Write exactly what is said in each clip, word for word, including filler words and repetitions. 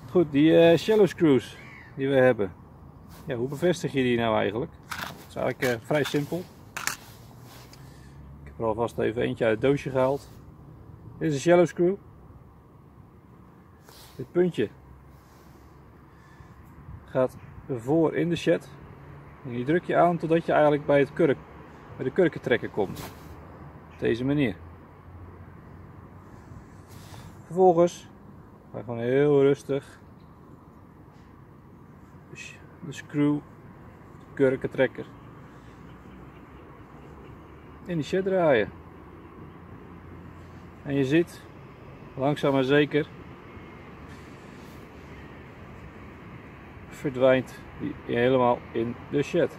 Goed, die uh, shallow screws die we hebben. Ja, hoe bevestig je die nou eigenlijk? Het is eigenlijk uh, vrij simpel. Ik heb er alvast even eentje uit het doosje gehaald. Dit is een shallow screw. Dit puntje gaat voor in de shed. En die druk je aan totdat je eigenlijk bij, het kurk, bij de kurkentrekker komt. Op deze manier. Vervolgens ga je gewoon heel rustig de screw, de kurkentrekker, in die shed draaien. En je ziet, langzaam maar zeker, verdwijnt die helemaal in de shed.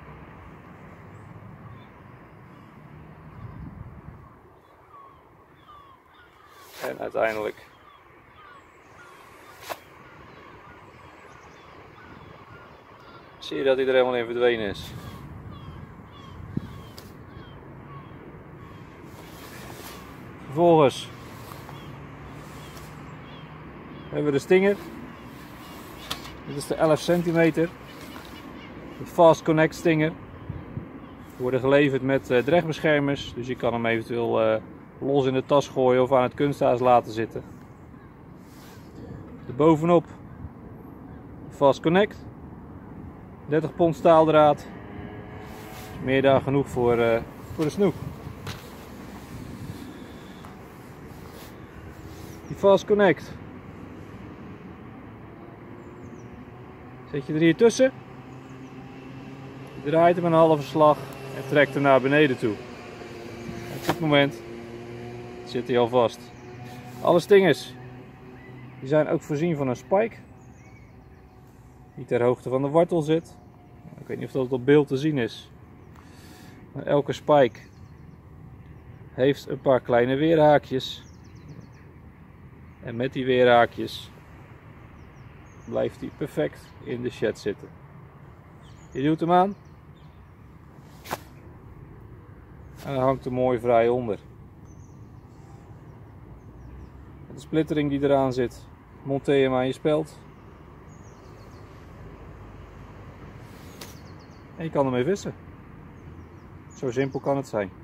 En uiteindelijk zie je dat hij er helemaal in verdwenen is. Vervolgens hebben we de stinger. Dit is de elf centimeter. De Fast Connect stinger. Die worden geleverd met uh, drechtbeschermers, dus je kan hem eventueel uh, los in de tas gooien of aan het kunsthaas laten zitten. Er bovenop Fast Connect. dertig pond staaldraad. Meer dan genoeg voor, uh, voor de snoek. Die Fast Connect zet je er hier tussen. Je draait hem een halve slag en trekt hem naar beneden toe. Op dit moment zit hij al vast. Alle stingers die zijn ook voorzien van een spike die ter hoogte van de wortel zit. Ik weet niet of dat op beeld te zien is. Maar elke spike heeft een paar kleine weerhaakjes. En met die weerhaakjes blijft hij perfect in de shed zitten. Je duwt hem aan. En dan hangt er mooi vrij onder. Met de splittering die eraan zit, monteer je hem aan je speld. En je kan ermee vissen. Zo simpel kan het zijn.